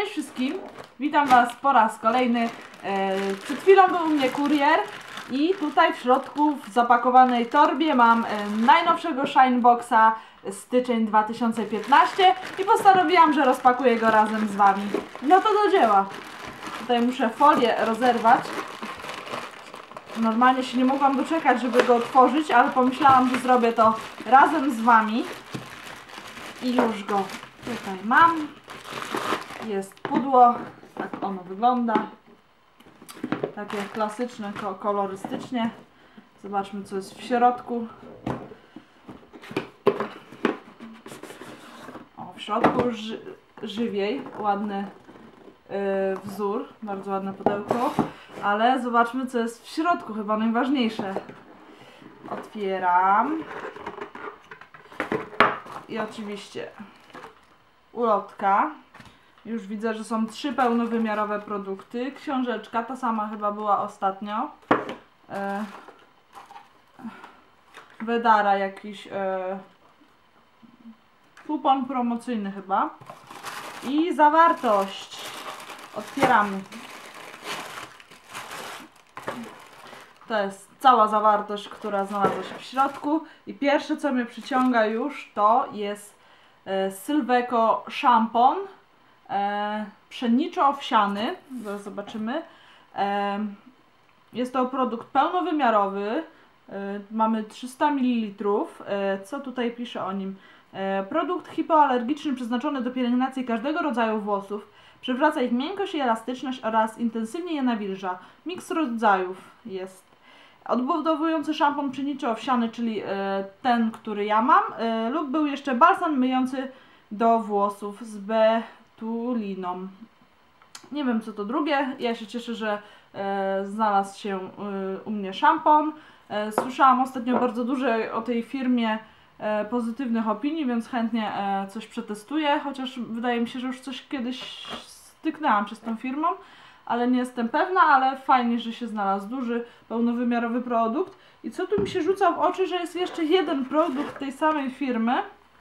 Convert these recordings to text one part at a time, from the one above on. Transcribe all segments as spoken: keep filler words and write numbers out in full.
Cześć wszystkim, witam Was po raz kolejny. Przed chwilą był u mnie kurier i tutaj w środku w zapakowanej torbie mam najnowszego Shineboxa styczeń dwa tysiące piętnasty i postanowiłam, że rozpakuję go razem z Wami. No to do dzieła. Tutaj muszę folię rozerwać. Normalnie się nie mogłam doczekać, żeby go otworzyć, ale pomyślałam, że zrobię to razem z Wami. I już go tutaj mam. Jest pudło, tak ono wygląda. Takie klasyczne, kolorystycznie. Zobaczmy, co jest w środku. O, w środku ży żywiej, ładny yy, wzór, bardzo ładne pudełko. Ale zobaczmy, co jest w środku, chyba najważniejsze. Otwieram. I oczywiście ulotka. Już widzę, że są trzy pełnowymiarowe produkty. Książeczka, ta sama chyba była ostatnio. E, Wedara jakiś e, kupon promocyjny chyba. I zawartość. Otwieramy. To jest cała zawartość, która znalazła się w środku. I pierwsze, co mnie przyciąga już, to jest e, Sylveco szampon. E, pszeniczo-owsiany, zaraz zobaczymy. E, jest to produkt pełnowymiarowy, e, mamy trzysta mililitrów. E, co tutaj pisze o nim? E, produkt hipoalergiczny przeznaczony do pielęgnacji każdego rodzaju włosów, przywraca ich miękkość i elastyczność oraz intensywnie je nawilża. Miks rodzajów jest odbudowujący szampon pszeniczo-owsiany, czyli e, ten, który ja mam, e, lub był jeszcze balsam myjący do włosów z B tuliną. Nie wiem, co to drugie. Ja się cieszę, że e, znalazł się e, u mnie szampon. E, słyszałam ostatnio bardzo dużo o tej firmie e, pozytywnych opinii, więc chętnie e, coś przetestuję, chociaż wydaje mi się, że już coś kiedyś styknęłam się z tą firmą, ale nie jestem pewna, ale fajnie, że się znalazł duży, pełnowymiarowy produkt. I co tu mi się rzuca w oczy, że jest jeszcze jeden produkt tej samej firmy.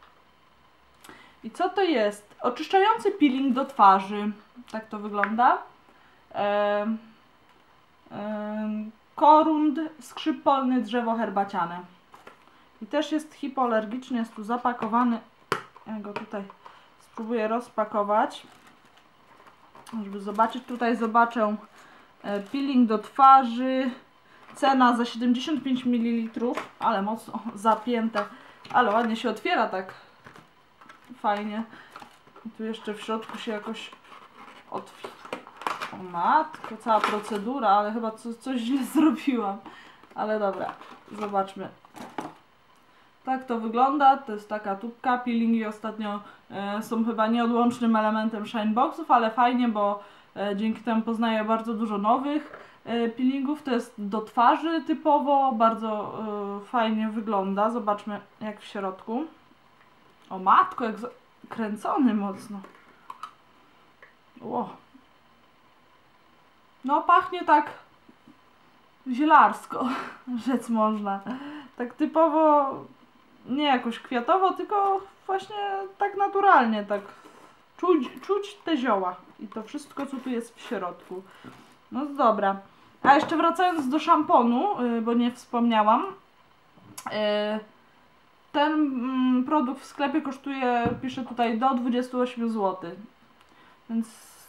I co to jest? Oczyszczający peeling do twarzy. Tak to wygląda. E, e, korund skrzyp polny, drzewo herbaciane. I też jest hipoalergiczny, jest tu zapakowany. Ja go tutaj spróbuję rozpakować, żeby zobaczyć. Tutaj zobaczę e, peeling do twarzy. Cena za siedemdziesiąt pięć mililitrów, ale mocno zapięte. Ale ładnie się otwiera tak. Fajnie. I tu jeszcze w środku się jakoś otwiera. O matko, cała procedura, ale chyba co, coś źle zrobiłam. Ale dobra, zobaczmy. Tak to wygląda. To jest taka tubka. Peelingi ostatnio e, są chyba nieodłącznym elementem Shineboxów, ale fajnie, bo e, dzięki temu poznaję bardzo dużo nowych e, peelingów. To jest do twarzy typowo. Bardzo e, fajnie wygląda. Zobaczmy, jak w środku. O matko, jak kręcony mocno. Ło. No pachnie tak zielarsko, rzec można. Tak typowo, nie jakoś kwiatowo, tylko właśnie tak naturalnie, tak czuć, czuć te zioła i to wszystko, co tu jest w środku. No dobra. A jeszcze wracając do szamponu, bo nie wspomniałam. Ten mm, produkt w sklepie kosztuje, pisze tutaj, do dwudziestu ośmiu złotych. Więc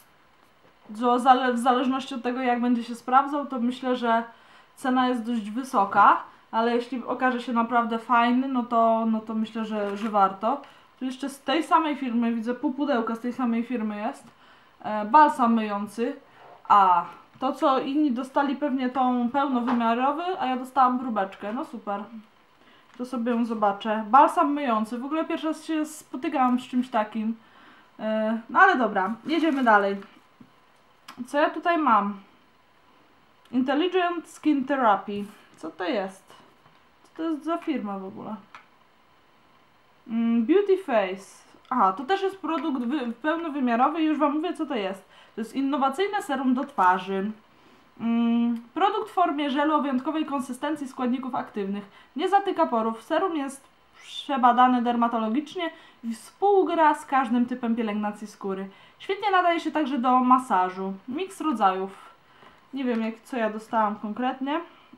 w zależności od tego, jak będzie się sprawdzał, to myślę, że cena jest dość wysoka. Ale jeśli okaże się naprawdę fajny, no to, no to myślę, że, że warto. Tu jeszcze z tej samej firmy, widzę pół pudełka z tej samej firmy jest. E, balsam myjący. A to, co inni dostali, pewnie tą pełnowymiarowy, a ja dostałam próbeczkę. No super. To sobie ją zobaczę. Balsam myjący. W ogóle pierwszy raz się spotykałam z czymś takim. Yy, no ale dobra, jedziemy dalej. Co ja tutaj mam? Intelligent Skin Therapy. Co to jest? Co to jest za firma w ogóle? Mm, Beauty Face. Aha, to też jest produkt pełnowymiarowy i już Wam mówię, co to jest. To jest innowacyjne serum do twarzy. Mm, produkt w formie żelu o wyjątkowej konsystencji składników aktywnych. Nie zatyka porów. Serum jest przebadany dermatologicznie i współgra z każdym typem pielęgnacji skóry. Świetnie nadaje się także do masażu. Miks rodzajów. Nie wiem, jak, co ja dostałam konkretnie.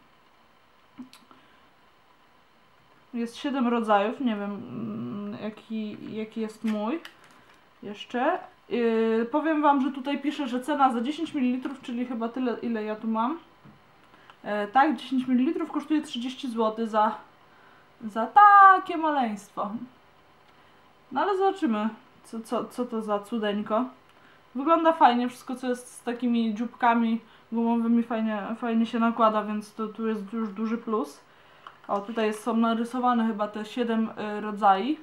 Jest siedem rodzajów, nie wiem jaki, jaki jest mój jeszcze. Yy, powiem Wam, że tutaj pisze, że cena za dziesięć mililitrów, czyli chyba tyle, ile ja tu mam. Yy, tak, dziesięć mililitrów kosztuje trzydzieści złotych za, za takie maleństwo. No ale zobaczymy, co, co, co to za cudeńko. Wygląda fajnie, wszystko co jest z takimi dzióbkami gumowymi fajnie, fajnie się nakłada, więc to tu jest już duży plus. O, tutaj są narysowane chyba te siedem y, rodzajów.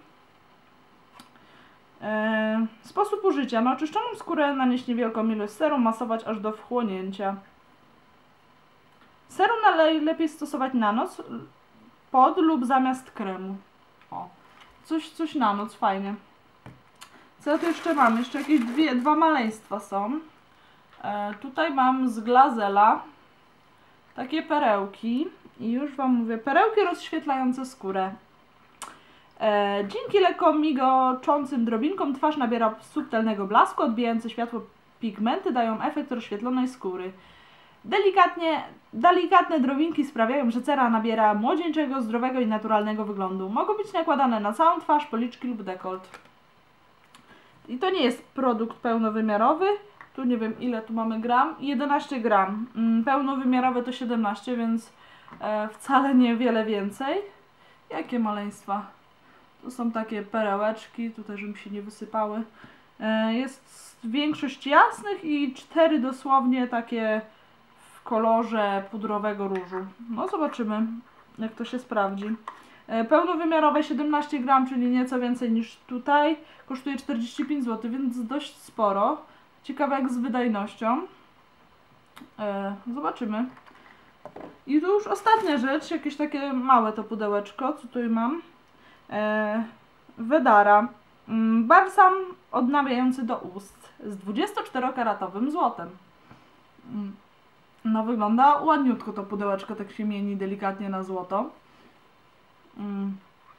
E, sposób użycia. Na oczyszczoną skórę nanieść niewielką ilość serum, masować aż do wchłonięcia. Serum najlepiej stosować na noc, pod lub zamiast kremu. O, coś, coś na noc, fajnie. Co ja tu jeszcze mam? Jeszcze jakieś dwie, dwa maleństwa są. E, tutaj mam z Glazela takie perełki. I już Wam mówię, perełki rozświetlające skórę. E, dzięki lekko migoczącym drobinkom twarz nabiera subtelnego blasku, odbijające światło pigmenty dają efekt rozświetlonej skóry. Delikatnie, delikatne drobinki sprawiają, że cera nabiera młodzieńczego, zdrowego i naturalnego wyglądu. Mogą być nakładane na całą twarz, policzki lub dekolt. I to nie jest produkt pełnowymiarowy. Tu nie wiem ile tu mamy gram. jedenaście gram. Pełnowymiarowe to siedemnaście, więc e, wcale niewiele więcej. Jakie maleństwa. To są takie perełeczki, tutaj żeby się nie wysypały. E, jest większość jasnych i cztery dosłownie takie w kolorze pudrowego różu. No zobaczymy, jak to się sprawdzi. E, pełnowymiarowe siedemnaście gram, czyli nieco więcej niż tutaj. Kosztuje czterdzieści pięć złotych, więc dość sporo. Ciekawe jak z wydajnością. E, zobaczymy. I tu już ostatnia rzecz, jakieś takie małe to pudełeczko, co tutaj mam. E, Wedara. Mm, balsam odnawiający do ust z dwudziestoczterokaratowym złotem. Mm, no wygląda ładniutko to pudełeczko, tak się mieni delikatnie na złoto. Mm.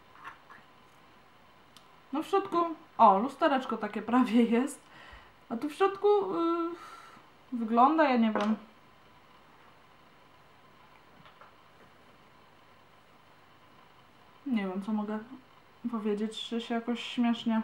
No w środku, o lustereczko takie prawie jest. A tu w środku yy, wygląda, ja nie wiem. Nie wiem, co mogę powiedzieć, że się jakoś śmiesznie.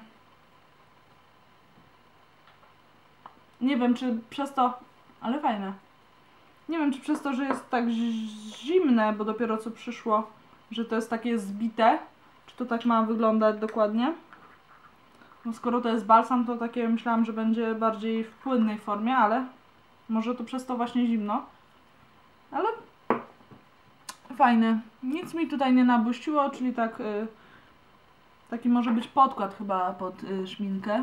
Nie wiem, czy przez to... Ale fajne. Nie wiem, czy przez to, że jest tak zimne, bo dopiero co przyszło, że to jest takie zbite. Czy to tak ma wyglądać dokładnie? No skoro to jest balsam, to takie myślałam, że będzie bardziej w płynnej formie, ale może to przez to właśnie zimno. Ale fajny. Nic mi tutaj nie nabłyściło, czyli tak y, taki może być podkład chyba pod y, szminkę.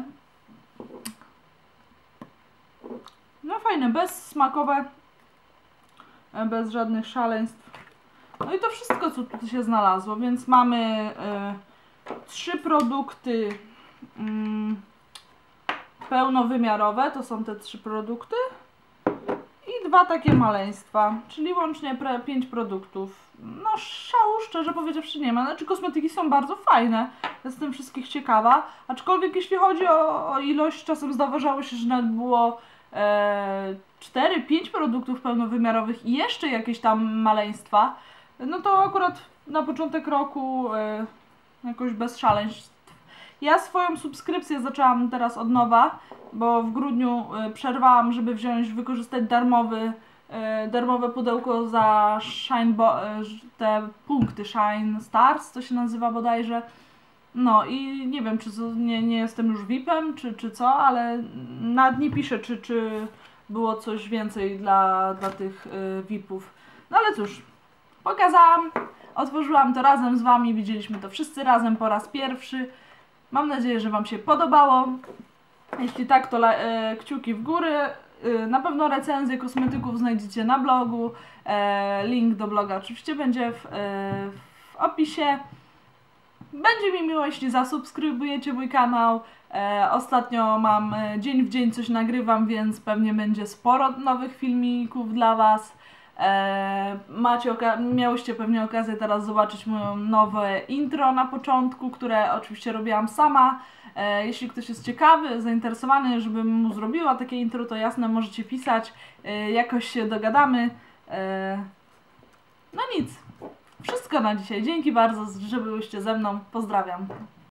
No fajne, bezsmakowe, bez żadnych szaleństw. No i to wszystko, co tu się znalazło, więc mamy y, trzy produkty Mm, pełnowymiarowe, to są te trzy produkty i dwa takie maleństwa, czyli łącznie pięć produktów. No szału szczerze powiedziawszy nie ma, znaczy kosmetyki są bardzo fajne, jestem wszystkich ciekawa, aczkolwiek jeśli chodzi o, o ilość, czasem zdarzało się, że nawet było e, cztery pięć produktów pełnowymiarowych i jeszcze jakieś tam maleństwa, no to akurat na początek roku e, jakoś bez szaleństw. Ja swoją subskrypcję zaczęłam teraz od nowa, bo w grudniu y, przerwałam, żeby wziąć, wykorzystać darmowy, y, darmowe pudełko za Shine, bo, y, te punkty Shine Stars, to się nazywa bodajże. No i nie wiem, czy nie, nie jestem już V I P-em, czy, czy co, ale nawet nie piszę, czy, czy było coś więcej dla, dla tych y, V I P-ów. No ale cóż, pokazałam, otworzyłam to razem z Wami, widzieliśmy to wszyscy razem po raz pierwszy. Mam nadzieję, że Wam się podobało. Jeśli tak, to e, kciuki w górę. E, na pewno recenzję kosmetyków znajdziecie na blogu. E, link do bloga oczywiście będzie w, e, w opisie. Będzie mi miło, jeśli zasubskrybujecie mój kanał. E, ostatnio mam e, dzień w dzień coś nagrywam, więc pewnie będzie sporo nowych filmików dla Was. E, macie miałyście pewnie okazję teraz zobaczyć moje nowe intro na początku, które oczywiście robiłam sama. E, jeśli ktoś jest ciekawy, zainteresowany, żebym mu zrobiła takie intro, to jasne, możecie pisać, e, jakoś się dogadamy. E, no nic, wszystko na dzisiaj. Dzięki bardzo, że byłyście ze mną. Pozdrawiam.